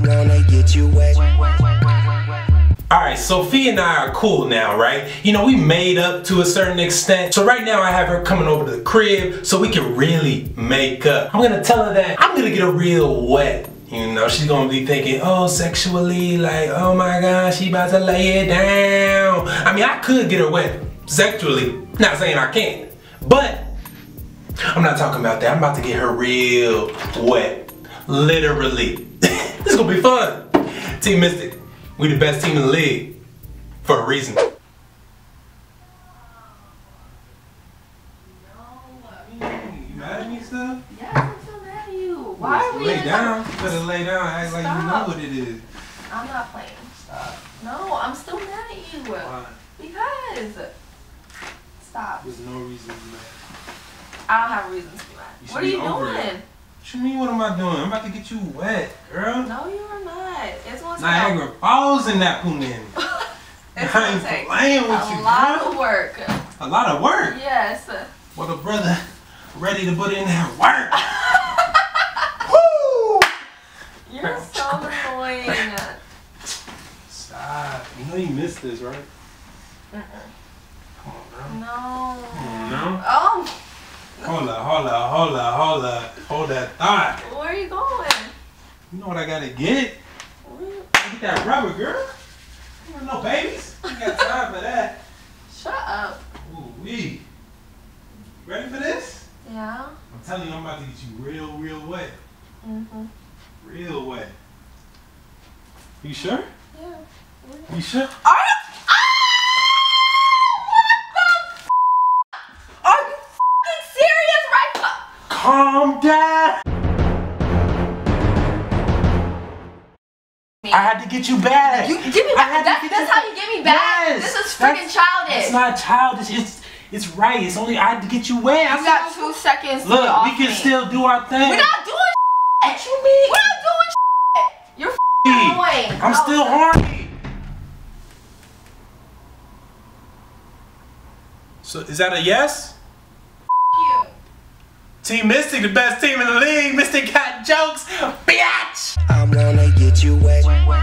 I'm gonna get you wet. Alright, Sophia and I are cool now, right? You know, we made up to a certain extent. So right now I have her coming over to the crib so we can really make up. I'm gonna tell her that I'm gonna get her real wet. You know, she's gonna be thinking, oh, sexually, like, oh my gosh, she about to lay it down. I mean, I could get her wet sexually. Not saying I can't, but I'm not talking about that. I'm about to get her real wet. Literally. This is gonna be fun. Team Mystic. We the best team in the league, for a reason. No, you mad at me still? Yes, I'm still mad at you. Why are we lay down? You better lay down, act like you know what it is. I'm not playing. Stop. No, I'm still mad at you. Why? Because. Stop. There's no reason to be mad. I don't have reasons to be mad. What are you doing? What you mean, what am I doing? I'm about to get you wet, girl. No, you are not. It's gonna take Niagara Falls in that punani. It's I ain't playing with you, a lot girl. of work. A lot of work? Yes. Well, the brother ready to put in that work. Woo! You're so annoying. Stop. You know you missed this, right? Mm-mm. Come on, girl. No. Come on, now. Oh. Hold that thought. Where are you going? You know what I gotta get? Get that rubber, girl. You want no babies? You got time for that. Shut up. Ooh wee. Ready for this? Yeah. I'm telling you, I'm about to get you real wet. Mm-hmm. Real wet. You sure? Yeah. You sure? Are you? Calm down. I had to get you back. You give me back. That's how you get me back. Yes, This is freaking childish. It's not childish. It's right. It's only I had to get you wet. You got 2 seconds. Look, to we can still do our thing. We're not doing shit. What you mean? We're not doing shit. You're annoying. I'm still horny. So is that a yes? You. Team Mystic, the best team in the league. Mystic got jokes, bitch. I'm gonna get you wet.